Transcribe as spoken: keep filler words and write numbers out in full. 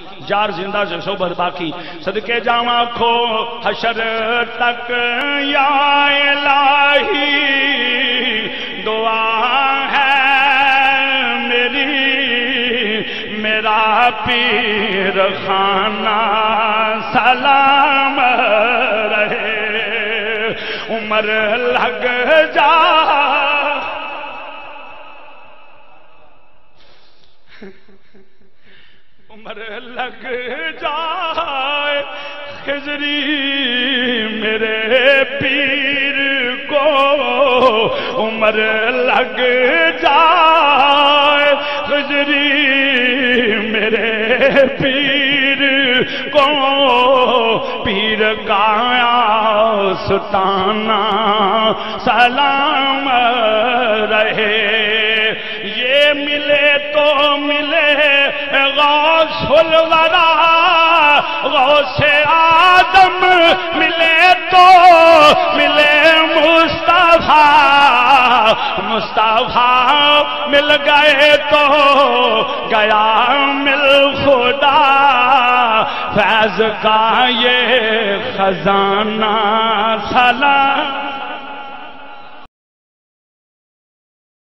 جار زندہ سے صحبت باقی صدقے جاواں کھو حشر تک یا الہی دعا ہے میری میرا پیر خانہ سلام رہے عمر لگ جا عمر لگ جائے خضری میرے پیر کو عمر لگ جائے خضری میرے پیر کو پیر کا ستانا سلام رہے یہ ملے تو ملے غوث الورا غوث آدم ملے تو ملے مصطفیٰ مصطفیٰ مل گئے تو گیا مل خدا فیض کا یہ خزانہ سلام